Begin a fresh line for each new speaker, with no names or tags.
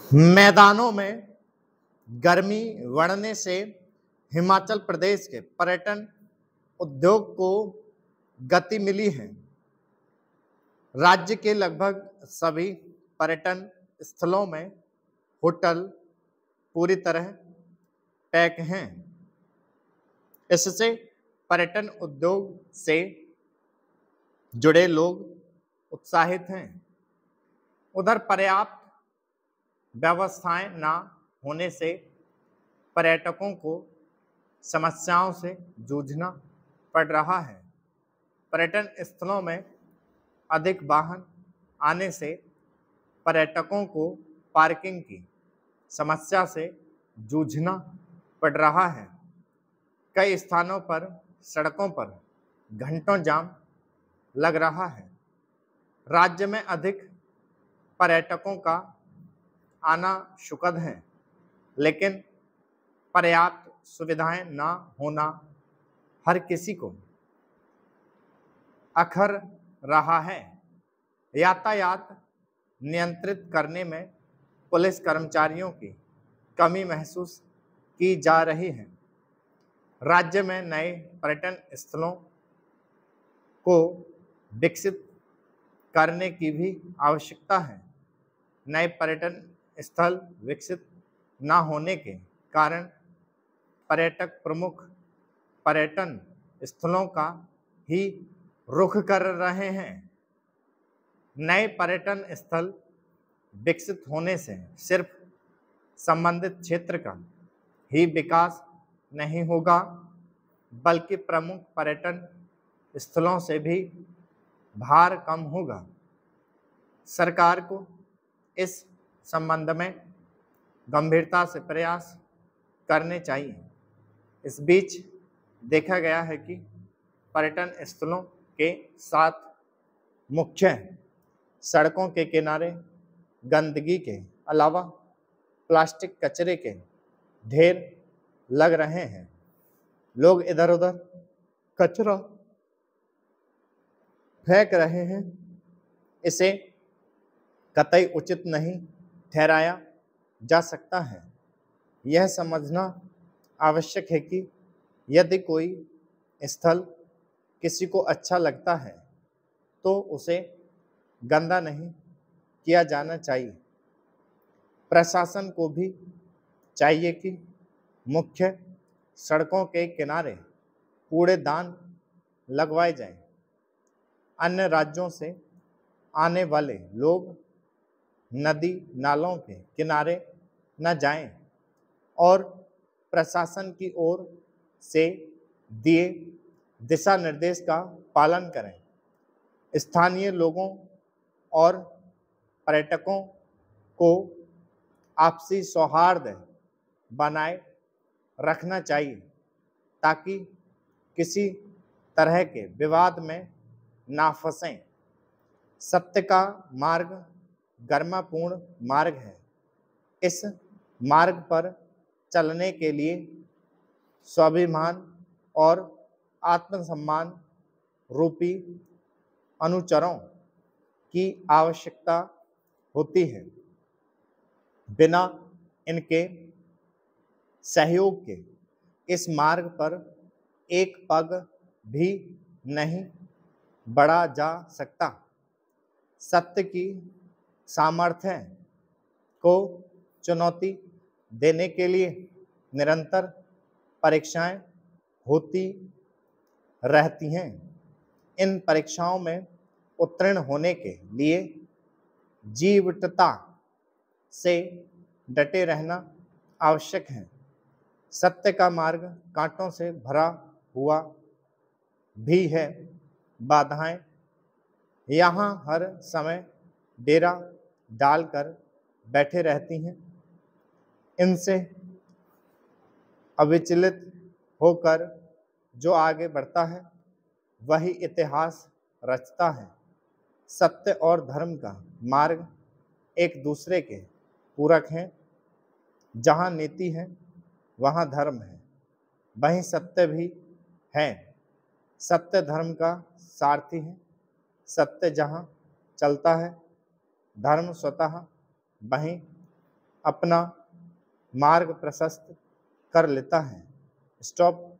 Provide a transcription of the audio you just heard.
मैदानों में गर्मी बढ़ने से हिमाचल प्रदेश के पर्यटन उद्योग को गति मिली है। राज्य के लगभग सभी पर्यटन स्थलों में होटल पूरी तरह पैक हैं। इससे पर्यटन उद्योग से जुड़े लोग उत्साहित हैं। उधर पर्याप्त व्यवस्थाएं न होने से पर्यटकों को समस्याओं से जूझना पड़ रहा है। पर्यटन स्थलों में अधिक वाहन आने से पर्यटकों को पार्किंग की समस्या से जूझना पड़ रहा है। कई स्थानों पर सड़कों पर घंटों जाम लग रहा है। राज्य में अधिक पर्यटकों का आना सुखद है, लेकिन पर्याप्त सुविधाएं न होना हर किसी को अखर रहा है। यातायात नियंत्रित करने में पुलिस कर्मचारियों की कमी महसूस की जा रही है। राज्य में नए पर्यटन स्थलों को विकसित करने की भी आवश्यकता है। नए पर्यटन स्थल विकसित न होने के कारण पर्यटक प्रमुख पर्यटन स्थलों का ही रुख कर रहे हैं। नए पर्यटन स्थल विकसित होने से सिर्फ संबंधित क्षेत्र का ही विकास नहीं होगा, बल्कि प्रमुख पर्यटन स्थलों से भी भार कम होगा। सरकार को इस संबंध में गंभीरता से प्रयास करने चाहिए। इस बीच देखा गया है कि पर्यटन स्थलों के साथ मुख्य सड़कों के किनारे गंदगी के अलावा प्लास्टिक कचरे के ढेर लग रहे हैं। लोग इधर उधर कचरा फेंक रहे हैं। इसे कतई उचित नहीं ठहराया जा सकता है। यह समझना आवश्यक है कि यदि कोई स्थल किसी को अच्छा लगता है तो उसे गंदा नहीं किया जाना चाहिए। प्रशासन को भी चाहिए कि मुख्य सड़कों के किनारे कूड़ेदान लगवाए जाएं। अन्य राज्यों से आने वाले लोग नदी नालों के किनारे न जाएं और प्रशासन की ओर से दिए दिशा निर्देश का पालन करें। स्थानीय लोगों और पर्यटकों को आपसी सौहार्द बनाए रखना चाहिए ताकि किसी तरह के विवाद में ना फंसें। सत्य का मार्ग गरिमापूर्ण मार्ग है। इस मार्ग पर चलने के लिए स्वाभिमान और आत्मसम्मान रूपी अनुचरों की आवश्यकता होती है। बिना इनके सहयोग के इस मार्ग पर एक पग भी नहीं बढ़ा जा सकता। सत्य की सामर्थ्य को चुनौती देने के लिए निरंतर परीक्षाएं होती रहती हैं। इन परीक्षाओं में उत्तीर्ण होने के लिए जीवटता से डटे रहना आवश्यक है। सत्य का मार्ग कांटों से भरा हुआ भी है। बाधाएं यहाँ हर समय डेरा डालकर बैठे रहती हैं। इनसे अविचलित होकर जो आगे बढ़ता है वही इतिहास रचता है। सत्य और धर्म का मार्ग एक दूसरे के पूरक हैं। जहाँ नीति है वहाँ धर्म है, वहीं सत्य भी है। सत्य धर्म का सारथी है। सत्य जहाँ चलता है धर्म स्वतः वहीं अपना मार्ग प्रशस्त कर लेता है। स्टॉप